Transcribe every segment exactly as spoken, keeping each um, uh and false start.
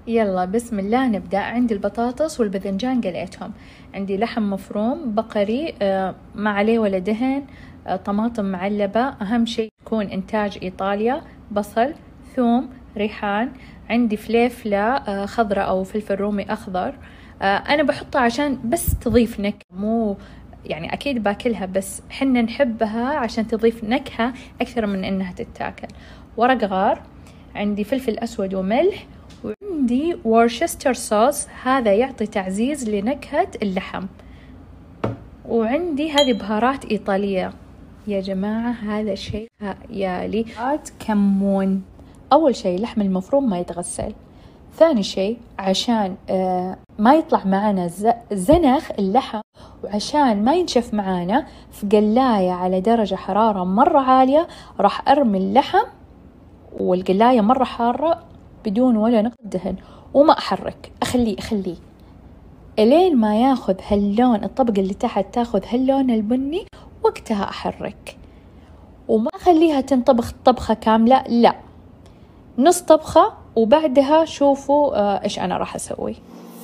يلا بسم الله نبدأ. عندي البطاطس والباذنجان قليتهم، عندي لحم مفروم بقري آه ما عليه ولا دهن، آه طماطم معلبة، أهم شيء يكون إنتاج إيطاليا، بصل، ثوم، ريحان، عندي فليفلة آه خضراء أو فلفل رومي أخضر. آه أنا بحطها عشان بس تضيف نكهة، مو يعني أكيد باكلها بس حنا نحبها عشان تضيف نكهة أكثر من إنها تتاكل. ورق غار، عندي فلفل أسود وملح، وعندي وورشستر صوص هذا يعطي تعزيز لنكهة اللحم، وعندي هذه بهارات إيطالية يا جماعة. هذا شيء خيالي. كمون. أول شيء لحم المفروم ما يتغسل، ثاني شيء عشان آه ما يطلع معنا زنخ اللحم، وعشان ما ينشف معانا في قلاية على درجة حرارة مرة عالية راح أرمي اللحم والقلاية مرة حارة بدون ولا نقطة دهن، وما أحرك، أخليه أخليه إلين ما ياخذ هاللون، الطبقة اللي تحت تاخذ هاللون البني، وقتها أحرك. وما أخليها تنطبخ طبخة كاملة، لا، نص طبخة، وبعدها شوفوا آه إيش أنا راح أسوي.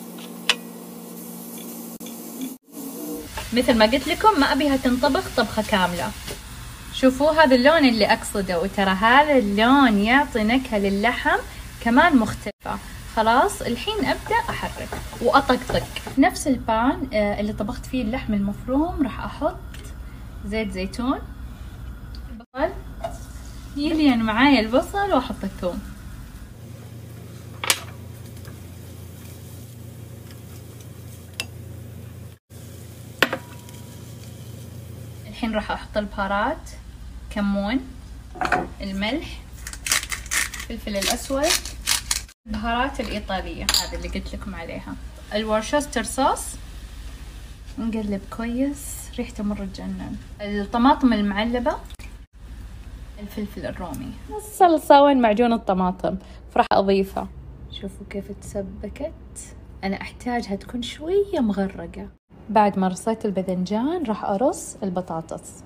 مثل ما قلت لكم ما أبيها تنطبخ طبخة كاملة. شوفوا هذا اللون اللي أقصده، وترى هذا اللون يعطي نكهة للحم كمان مختلفة. خلاص الحين أبدأ أحرك وأطقطق. في نفس البان اللي طبخت فيه اللحم المفروم راح أحط زيت زيتون، البصل يلين معايا البصل، وأحط الثوم. الحين راح أحط البهارات، كمون، الملح، الفلفل الأسود، البهارات الإيطالية هذه اللي قلت لكم عليها، الورشستر صوص. نقلب كويس، ريحته مرة تجنن. الطماطم المعلبة، الفلفل الرومي، الصلصة وين معجون الطماطم، فراح أضيفها. شوفوا كيف تسبكت. أنا أحتاجها تكون شوية مغرقة. بعد ما رصيت الباذنجان راح أرص البطاطس.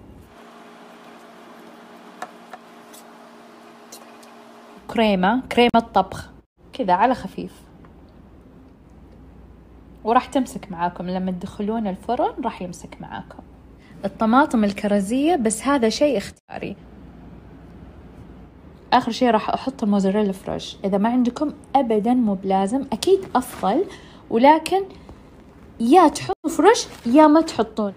كريمة كريمة طبخ كذا على خفيف، وراح تمسك معاكم لما تدخلون الفرن، راح يمسك معاكم. الطماطم الكرزية بس هذا شيء اختياري. آخر شيء راح أحط الموزاريلا فريش، إذا ما عندكم أبدا مو بلازم، أكيد أفضل، ولكن يا تحطوا فريش يا ما تحطون.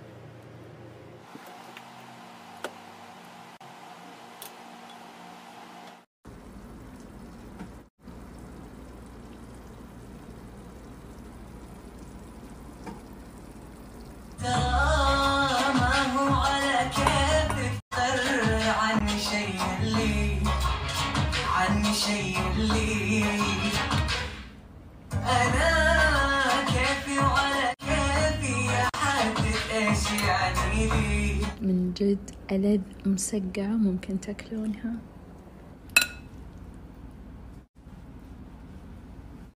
شيء اللي أنا كيفي وعلى كيفي يا حدث إيش يعني لي. من جد ألذ مسقعة ممكن تاكلونها.